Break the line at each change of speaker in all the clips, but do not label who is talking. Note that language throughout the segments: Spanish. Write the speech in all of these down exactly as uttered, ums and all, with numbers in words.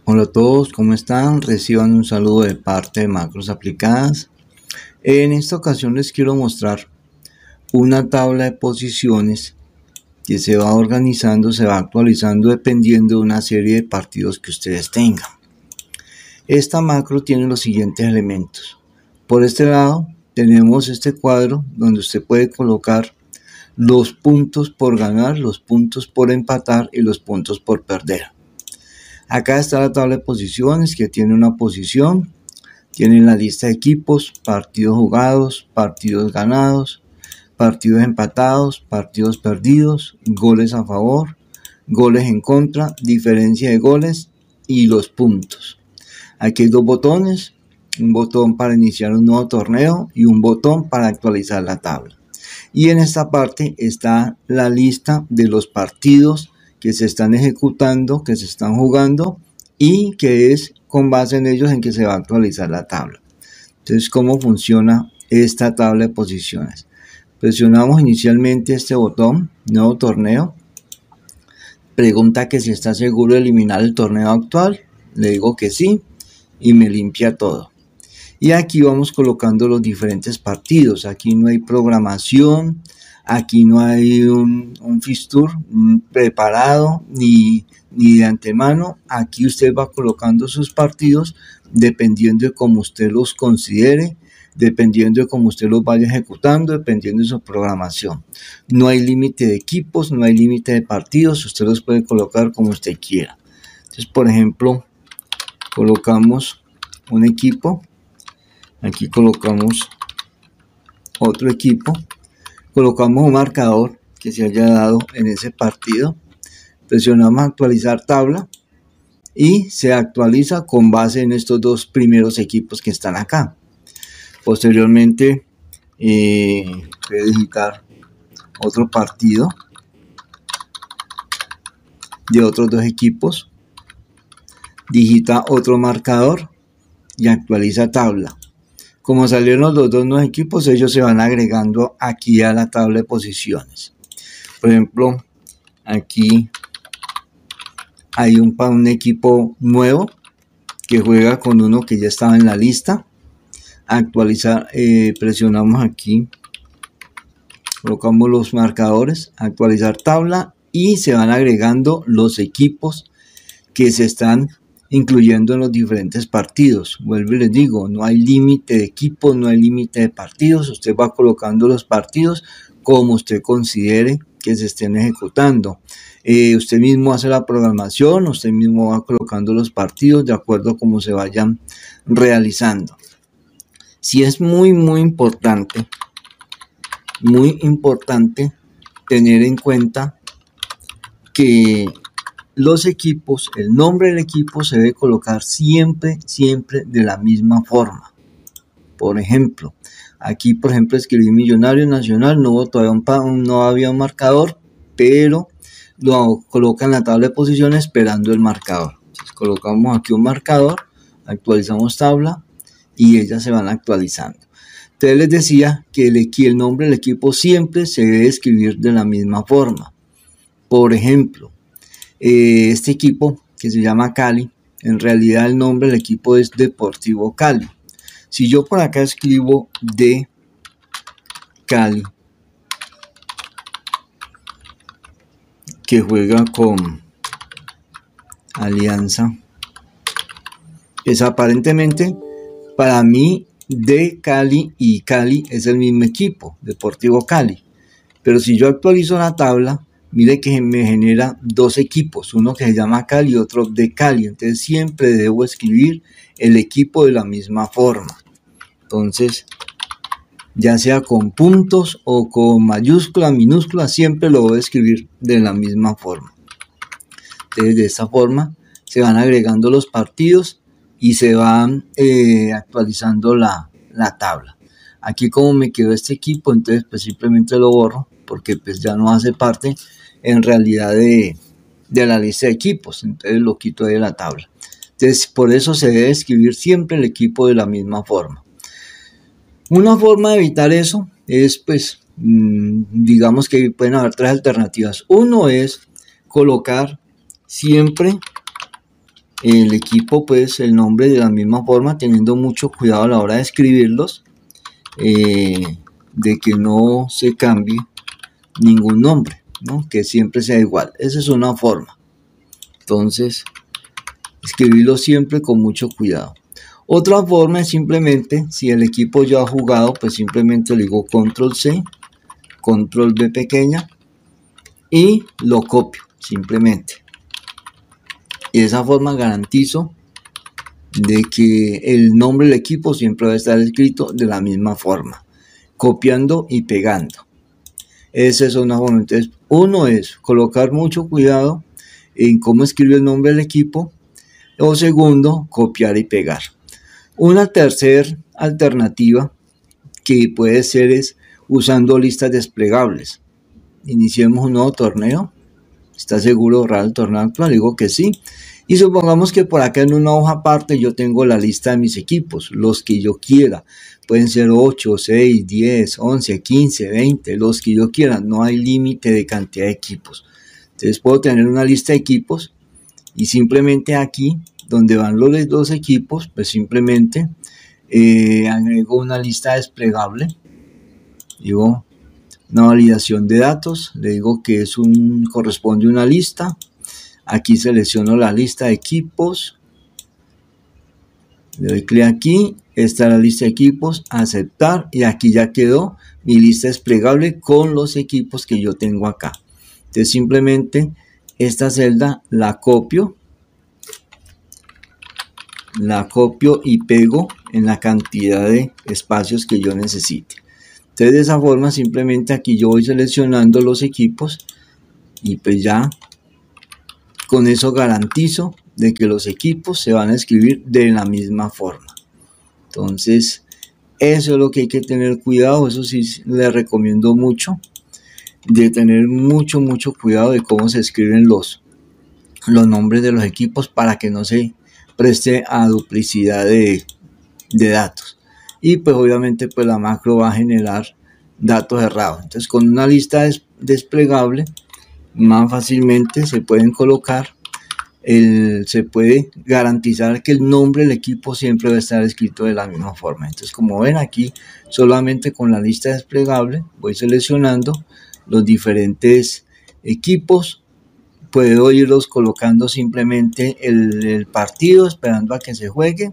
Hola a todos, ¿cómo están? Reciban un saludo de parte de Macros Aplicadas. En esta ocasión les quiero mostrar una tabla de posiciones que se va organizando, se va actualizando dependiendo de una serie de partidos que ustedes tengan. Esta macro tiene los siguientes elementos. Por este lado tenemos este cuadro donde usted puede colocar los puntos por ganar, los puntos por empatar y los puntos por perder. Acá está la tabla de posiciones que tiene una posición, tiene la lista de equipos, partidos jugados, partidos ganados, partidos empatados, partidos perdidos, goles a favor, goles en contra, diferencia de goles y los puntos. Aquí hay dos botones, un botón para iniciar un nuevo torneo y un botón para actualizar la tabla. Y en esta parte está la lista de los partidos que se están ejecutando, que se están jugando y que es con base en ellos en que se va a actualizar la tabla. Entonces, ¿cómo funciona esta tabla de posiciones? Presionamos inicialmente este botón, nuevo torneo, pregunta que si está seguro de eliminar el torneo actual, le digo que sí y me limpia todo. Y aquí vamos colocando los diferentes partidos, aquí no hay programación, aquí no hay un, un fixture preparado ni, ni de antemano. Aquí usted va colocando sus partidos dependiendo de cómo usted los considere, dependiendo de cómo usted los vaya ejecutando, dependiendo de su programación. No hay límite de equipos, no hay límite de partidos, usted los puede colocar como usted quiera. Entonces, por ejemplo, colocamos un equipo, aquí colocamos otro equipo, colocamos un marcador que se haya dado en ese partido, presionamos actualizar tabla y se actualiza con base en estos dos primeros equipos que están acá. Posteriormente eh, voy a digitar otro partido de otros dos equipos, digita otro marcador y actualiza tabla. Como salieron los dos nuevos equipos, ellos se van agregando aquí a la tabla de posiciones. Por ejemplo, aquí hay un, un equipo nuevo que juega con uno que ya estaba en la lista. Actualizar, eh, presionamos aquí, colocamos los marcadores, actualizar tabla y se van agregando los equipos que se están incluyendo en los diferentes partidos. Vuelvo y les digo, no hay límite de equipos, no hay límite de partidos, usted va colocando los partidos como usted considere que se estén ejecutando. Eh, usted mismo hace la programación, usted mismo va colocando los partidos de acuerdo a cómo se vayan realizando. Sí es muy muy importante, muy importante tener en cuenta que los equipos, el nombre del equipo se debe colocar siempre, siempre de la misma forma. Por ejemplo, aquí por ejemplo escribí Millonario Nacional, no, todavía un, no había un marcador, pero lo coloca en la tabla de posiciones esperando el marcador. Entonces, colocamos aquí un marcador, actualizamos tabla y ellas se van actualizando. Entonces les decía que el, el nombre del equipo siempre se debe escribir de la misma forma. Por ejemplo, Eh, este equipo que se llama Cali, en realidad el nombre del equipo es Deportivo Cali. Si yo por acá escribo de Cali, que juega con Alianza, pues aparentemente para mí de Cali y Cali es el mismo equipo, Deportivo Cali. Pero si yo actualizo la tabla, mire que me genera dos equipos, uno que se llama Cali y otro de Cali. Entonces siempre debo escribir el equipo de la misma forma. Entonces, ya sea con puntos o con mayúscula, minúscula, siempre lo voy a escribir de la misma forma. Entonces, de esta forma se van agregando los partidos y se van eh, actualizando la, la tabla. Aquí como me quedó este equipo, entonces pues simplemente lo borro porque pues ya no hace parte en realidad de, de la lista de equipos, entonces lo quito de la tabla. Entonces por eso se debe escribir siempre el equipo de la misma forma. Una forma de evitar eso es pues mmm, digamos que pueden haber tres alternativas. Uno es colocar siempre el equipo, pues el nombre de la misma forma, teniendo mucho cuidado a la hora de escribirlos, eh, de que no se cambie ningún nombre, ¿no? Que siempre sea igual. Esa es una forma. Entonces, escribirlo siempre con mucho cuidado. Otra forma es simplemente, si el equipo ya ha jugado, pues simplemente le digo control C, control B pequeña y lo copio simplemente. Y de esa forma garantizo de que el nombre del equipo siempre va a estar escrito de la misma forma, copiando y pegando. Esa es una forma. Entonces, uno es colocar mucho cuidado en cómo escribe el nombre del equipo, o segundo, copiar y pegar. Una tercera alternativa que puede ser es usando listas desplegables. Iniciemos un nuevo torneo. ¿Está seguro de borrar el torneo actual? Digo que sí. Y supongamos que por acá en una hoja aparte yo tengo la lista de mis equipos, los que yo quiera. Pueden ser ocho, seis, diez, once, quince, veinte, los que yo quiera. No hay límite de cantidad de equipos. Entonces puedo tener una lista de equipos y simplemente aquí, donde van los dos equipos, pues simplemente eh, agrego una lista desplegable. Digo, una validación de datos, le digo que es un, corresponde a una lista. Aquí selecciono la lista de equipos, le doy clic aquí, esta es la lista de equipos, aceptar, y aquí ya quedó mi lista desplegable con los equipos que yo tengo acá. Entonces simplemente esta celda la copio, la copio y pego en la cantidad de espacios que yo necesite. Entonces de esa forma simplemente aquí yo voy seleccionando los equipos y pues ya con eso garantizo de que los equipos se van a escribir de la misma forma. Entonces eso es lo que hay que tener cuidado. Eso sí les recomiendo mucho, de tener mucho mucho cuidado de cómo se escriben los, los nombres de los equipos para que no se preste a duplicidad de, de datos. Y pues obviamente pues la macro va a generar datos errados. Entonces con una lista des desplegable más fácilmente se pueden colocar, el, se puede garantizar que el nombre del equipo siempre va a estar escrito de la misma forma. Entonces como ven aquí, solamente con la lista desplegable voy seleccionando los diferentes equipos. Puedo irlos colocando simplemente el, el partido, esperando a que se juegue.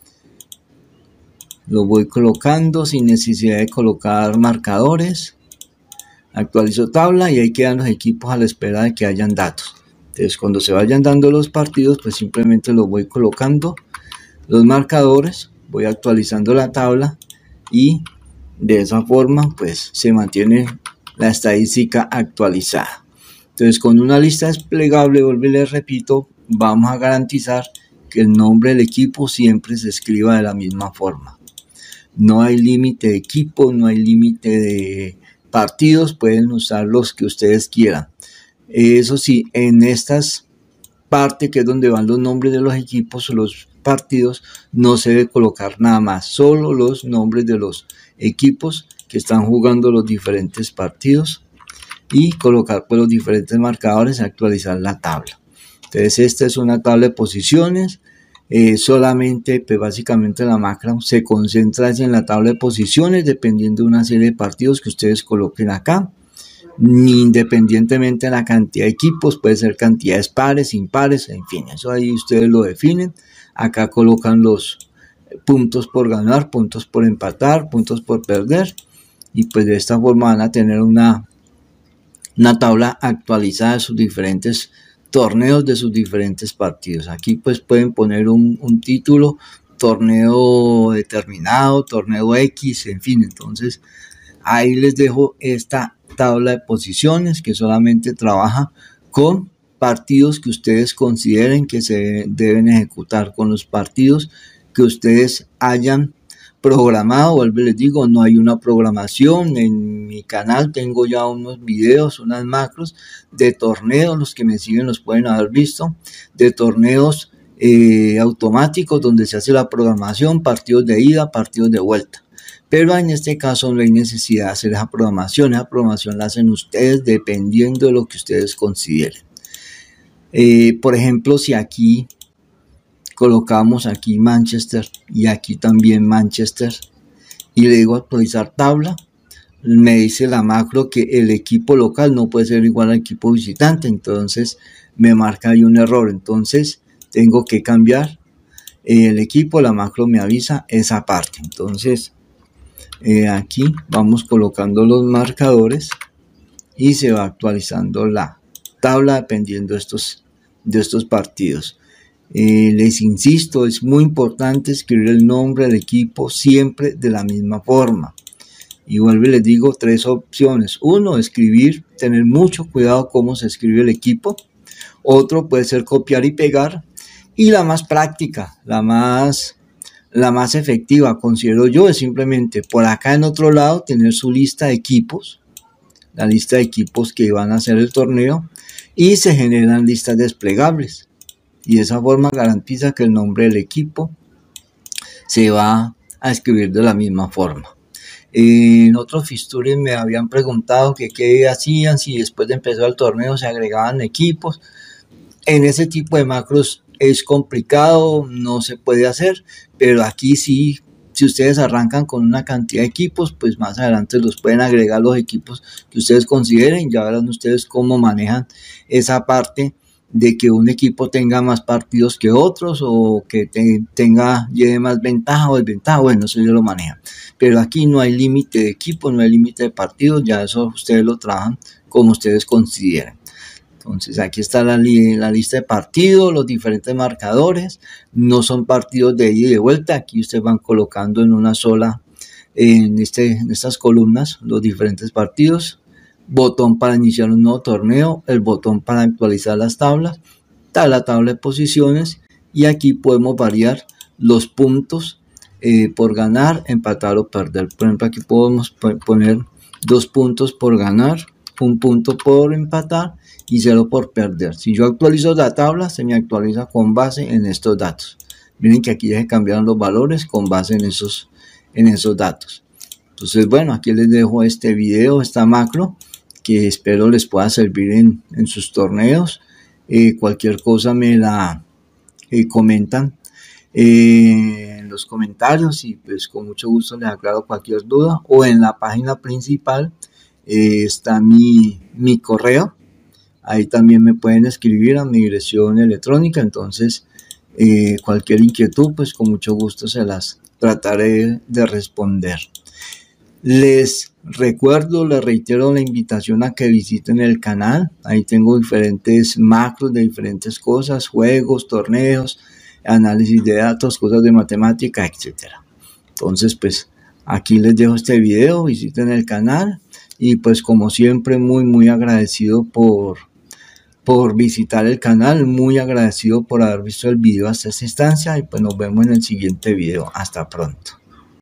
Lo voy colocando sin necesidad de colocar marcadores. Actualizo tabla y ahí quedan los equipos a la espera de que hayan datos. Entonces cuando se vayan dando los partidos, pues simplemente los voy colocando los marcadores, voy actualizando la tabla y de esa forma pues se mantiene la estadística actualizada. Entonces con una lista desplegable, vuelvo y les repito, vamos a garantizar que el nombre del equipo siempre se escriba de la misma forma. No hay límite de equipo, no hay límite de partidos, pueden usar los que ustedes quieran. Eso sí, en estas partes que es donde van los nombres de los equipos o los partidos, no se debe colocar nada más, solo los nombres de los equipos que están jugando los diferentes partidos y colocar pues los diferentes marcadores y actualizar la tabla. Entonces esta es una tabla de posiciones. Eh, solamente pues básicamente la macro se concentra en la tabla de posiciones dependiendo de una serie de partidos que ustedes coloquen acá, independientemente de la cantidad de equipos, puede ser cantidades pares, impares, en fin, eso ahí ustedes lo definen. Acá colocan los puntos por ganar, puntos por empatar, puntos por perder, y pues de esta forma van a tener una, una tabla actualizada de sus diferentes torneos, de sus diferentes partidos. Aquí pues pueden poner un, un título, torneo determinado, torneo X, en fin. Entonces ahí les dejo esta tabla de posiciones que solamente trabaja con partidos que ustedes consideren que se deben ejecutar, con los partidos que ustedes hayan programado. Vuelvo y les digo, no hay una programación. En mi canal tengo ya unos videos, unas macros de torneos, los que me siguen los pueden haber visto, de torneos eh, automáticos donde se hace la programación, partidos de ida, partidos de vuelta. Pero en este caso no hay necesidad de hacer esa programación. Esa programación la hacen ustedes dependiendo de lo que ustedes consideren. Eh, por ejemplo, si aquí colocamos aquí Manchester y aquí también Manchester y le digo actualizar tabla. Me dice la macro que el equipo local no puede ser igual al equipo visitante, entonces me marca ahí un error, entonces tengo que cambiar el equipo. La macro me avisa esa parte. Entonces eh, aquí vamos colocando los marcadores y se va actualizando la tabla dependiendo de estos, de estos partidos. Eh, les insisto, es muy importante escribir el nombre del equipo siempre de la misma forma. Y vuelvo y les digo tres opciones. Uno, escribir, tener mucho cuidado cómo se escribe el equipo. Otro puede ser copiar y pegar. Y la más práctica, la más, la más efectiva, considero yo, es simplemente por acá en otro lado tener su lista de equipos, la lista de equipos que van a hacer el torneo, y se generan listas desplegables. Y de esa forma garantiza que el nombre del equipo se va a escribir de la misma forma. En otros fixtures me habían preguntado que qué hacían si después de empezar el torneo se agregaban equipos. En ese tipo de macros es complicado, no se puede hacer, pero aquí sí, si ustedes arrancan con una cantidad de equipos, pues más adelante los pueden agregar los equipos que ustedes consideren. Ya verán ustedes cómo manejan esa parte de que un equipo tenga más partidos que otros o que te, tenga, lleve más ventaja o desventaja. Bueno, eso ya lo manejan. Pero aquí no hay límite de equipos, no hay límite de partidos, ya eso ustedes lo trabajan como ustedes consideren. Entonces aquí está la, la lista de partidos, los diferentes marcadores, no son partidos de ida y de vuelta, aquí ustedes van colocando en una sola, en, este, en estas columnas, los diferentes partidos, botón para iniciar un nuevo torneo, el botón para actualizar las tablas, está la tabla de posiciones y aquí podemos variar los puntos eh, por ganar, empatar o perder. Por ejemplo, aquí podemos poner dos puntos por ganar, un punto por empatar y cero por perder. Si yo actualizo la tabla, se me actualiza con base en estos datos. Miren que aquí ya se cambiaron los valores con base en esos, en esos datos. Entonces, bueno, aquí les dejo este video, esta macro, que espero les pueda servir en, en sus torneos. Eh, cualquier cosa me la eh, comentan eh, en los comentarios y pues con mucho gusto les aclaro cualquier duda, o en la página principal eh, está mi, mi correo. Ahí también me pueden escribir a mi dirección electrónica, entonces eh, cualquier inquietud, pues con mucho gusto se las trataré de responder. Les recuerdo, les reitero la invitación a que visiten el canal. Ahí tengo diferentes macros de diferentes cosas, juegos, torneos, análisis de datos, cosas de matemática, etcétera. Entonces, pues aquí les dejo este video, visiten el canal y pues como siempre muy muy agradecido por por visitar el canal, muy agradecido por haber visto el video hasta esta instancia y pues nos vemos en el siguiente video. Hasta pronto.